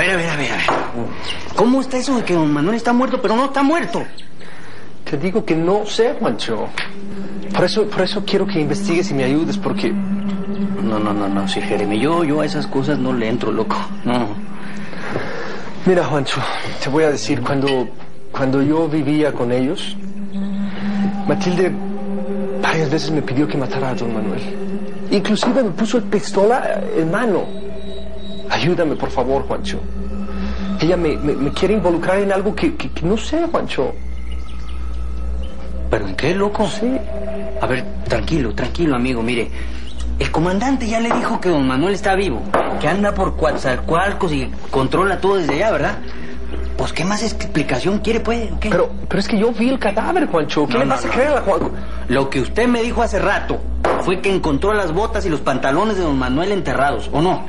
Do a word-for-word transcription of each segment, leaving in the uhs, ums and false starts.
ver, a ver, a ver, a ver. ¿Cómo está eso de que don Manuel está muerto, pero no está muerto? Te digo que no sé, Juancho. Por eso, por eso quiero que investigues y me ayudes, porque... No, no, no, no, sí, Jeremy, yo, yo a esas cosas no le entro, loco, no. Mira, Juancho, te voy a decir, cuando, cuando yo vivía con ellos, Matilde varias veces me pidió que matara a don Manuel. Inclusive me puso el pistola en mano. Ayúdame, por favor, Juancho. Ella me, me, me quiere involucrar en algo que, que, que no sé, Juancho. ¿Pero en qué, loco? Sí. A ver, tranquilo, tranquilo, amigo, mire. El comandante ya le dijo que don Manuel está vivo, que anda por Coatzacoalcos y controla todo desde allá, ¿verdad? Pues, ¿qué más explicación quiere, pues? ¿Qué? Pero, pero es que yo vi el cadáver, Juancho. ¿Qué no, le no, vas no. a creer a la Juan? Lo que usted me dijo hace rato fue que encontró las botas y los pantalones de don Manuel enterrados, ¿o no?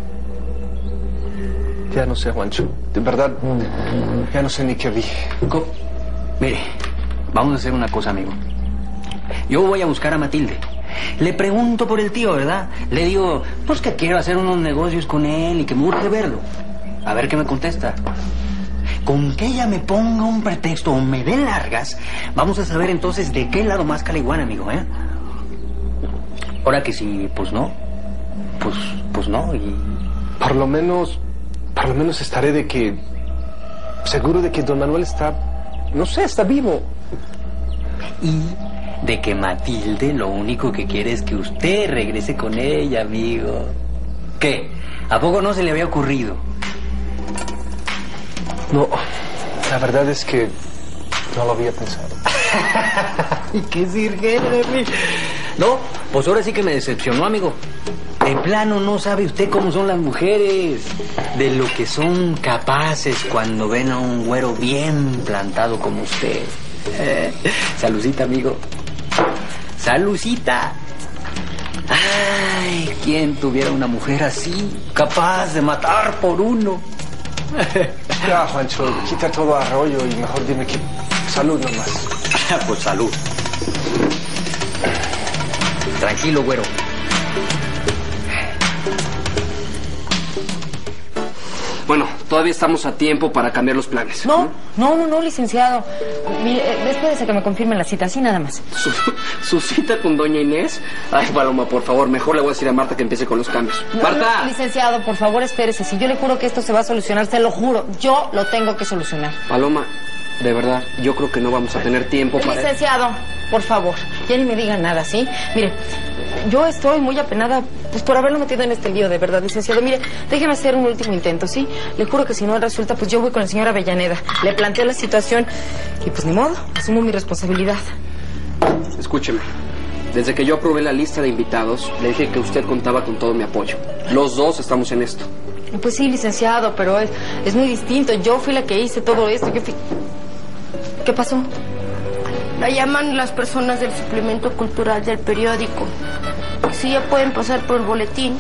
Ya no sé, Juancho. De verdad, ya no sé ni qué vi. ¿Cómo? Mire, vamos a hacer una cosa, amigo. Yo voy a buscar a Matilde. Le pregunto por el tío, ¿verdad? Le digo, pues que quiero hacer unos negocios con él y que me urge verlo. A ver qué me contesta. Con que ella me ponga un pretexto o me dé largas, vamos a saber entonces de qué lado más caliguana, amigo, ¿eh? Ahora que sí, pues no. Pues, pues no, y... Por lo menos, por lo menos estaré de que... seguro de que don Manuel está... no sé, está vivo. Y de que Matilde lo único que quiere es que usted regrese con ella, amigo. ¿Qué? ¿A poco no se le había ocurrido? No, la verdad es que no lo había pensado. ¿Y qué sirve, Jeremy? No, pues ahora sí que me decepcionó, amigo. De plano no sabe usted cómo son las mujeres, de lo que son capaces cuando ven a un güero bien plantado como usted. Eh, salucita, amigo. Salucita. Ay, ¿quién tuviera una mujer así, capaz de matar por uno? Ya, Juancho, quita todo a rollo y mejor dime que... salud nomás. Pues salud. Tranquilo, güero. Bueno, todavía estamos a tiempo para cambiar los planes. No, no, no, no, licenciado. Mire, después de que me confirmen la cita, así nada más. ¿Su, su cita con doña Inés? Ay, Paloma, por favor, mejor le voy a decir a Marta que empiece con los cambios. No, ¡Marta! no, licenciado, por favor, espérese. Si yo le juro que esto se va a solucionar, se lo juro. Yo lo tengo que solucionar. Paloma, de verdad, yo creo que no vamos a tener tiempo para... Licenciado, por favor, ya ni me diga nada, ¿sí? Mire, yo estoy muy apenada pues por haberlo metido en este lío, de verdad, licenciado. Mire, déjeme hacer un último intento, ¿sí? Le juro que si no resulta, pues yo voy con el señor Avellaneda. Le planteo la situación y pues ni modo, asumo mi responsabilidad. Escúcheme, desde que yo aprobé la lista de invitados, le dije que usted contaba con todo mi apoyo. Los dos estamos en esto. Pues sí, licenciado, pero es, es muy distinto. Yo fui la que hice todo esto. Yo fui... ¿Qué pasó? La llaman las personas del suplemento cultural del periódico. Si ya pueden pasar por el boletín.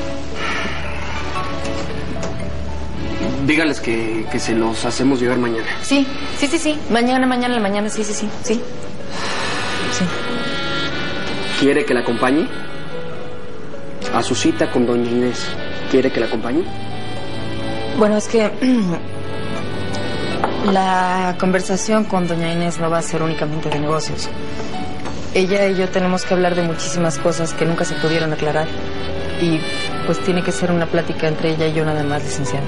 Dígales que, que se los hacemos llegar mañana. Sí, sí, sí, sí. Mañana, mañana, la mañana, sí, sí, sí, sí. Sí. ¿Quiere que la acompañe? A su cita con doña Inés. ¿Quiere que la acompañe? Bueno, es que la conversación con doña Inés no va a ser únicamente de negocios. Ella y yo tenemos que hablar de muchísimas cosas que nunca se pudieron aclarar. Y pues tiene que ser una plática entre ella y yo nada más, licenciado.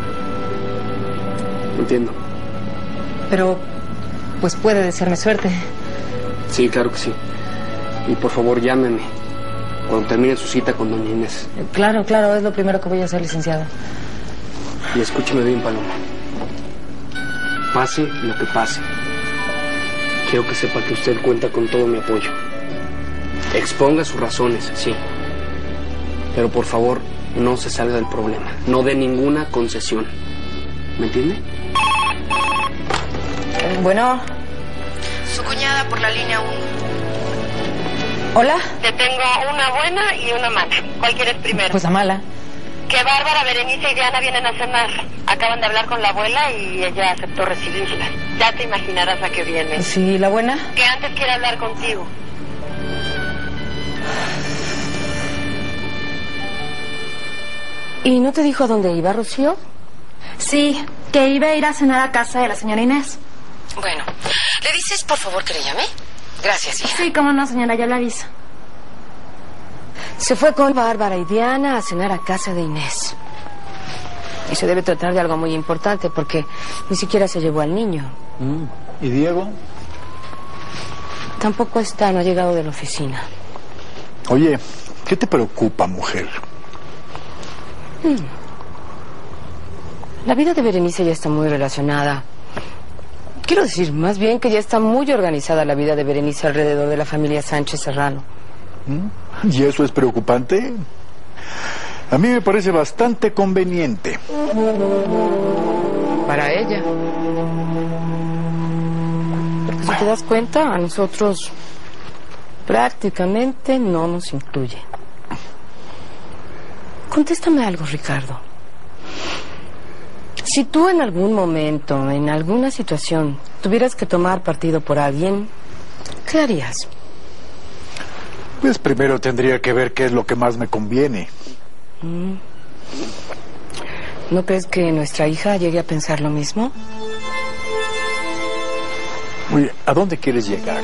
Entiendo. Pero pues puede desearme suerte. Sí, claro que sí. Y por favor, llámeme cuando termine su cita con doña Inés. Claro, claro, es lo primero que voy a hacer, licenciado. Y escúcheme bien, Paloma. Pase lo que pase, quiero que sepa que usted cuenta con todo mi apoyo. Exponga sus razones, sí. Pero por favor, no se salga del problema. No dé ninguna concesión. ¿Me entiende? Bueno. Su cuñada por la línea uno. ¿Hola? Te tengo una buena y una mala. ¿Cuál quieres primero? Pues la mala. Que Bárbara, Berenice y Diana vienen a cenar. Acaban de hablar con la abuela y ella aceptó recibirlas. Ya te imaginarás a qué viene. Sí, ¿la buena? Que antes quiere hablar contigo. ¿Y no te dijo a dónde iba, Rocío? Sí, que iba a ir a cenar a casa de la señora Inés. Bueno, ¿le dices por favor que le llame? Gracias, hija. Sí, cómo no, señora, ya la aviso. Se fue con Bárbara y Diana a cenar a casa de Inés. Y se debe tratar de algo muy importante porque ni siquiera se llevó al niño. Mm. ¿Y Diego? Tampoco está, no ha llegado de la oficina. Oye, ¿qué te preocupa, mujer? Hmm. La vida de Berenice ya está muy relacionada. Quiero decir, más bien que ya está muy organizada la vida de Berenice alrededor de la familia Sánchez Serrano. ¿Mm? ¿Y eso es preocupante? A mí me parece bastante conveniente. Para ella. Porque si te das cuenta, a nosotros prácticamente no nos incluye. Contéstame algo, Ricardo. Si tú en algún momento, en alguna situación, tuvieras que tomar partido por alguien, ¿qué harías? Pues primero tendría que ver qué es lo que más me conviene. Mm. ¿No crees que nuestra hija llegue a pensar lo mismo? Oye, ¿a dónde quieres llegar?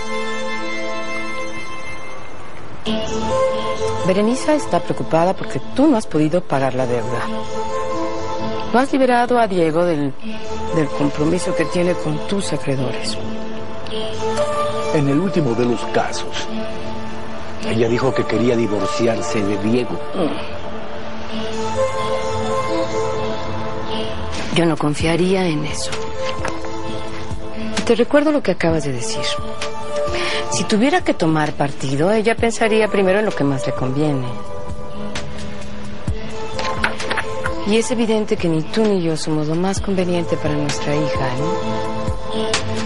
Berenice está preocupada porque tú no has podido pagar la deuda. No has liberado a Diego del, del compromiso que tiene con tus acreedores. En el último de los casos, ella dijo que quería divorciarse de Diego. Yo no confiaría en eso. Te recuerdo lo que acabas de decir. Si tuviera que tomar partido, ella pensaría primero en lo que más le conviene. Y es evidente que ni tú ni yo somos lo más conveniente para nuestra hija, ¿no?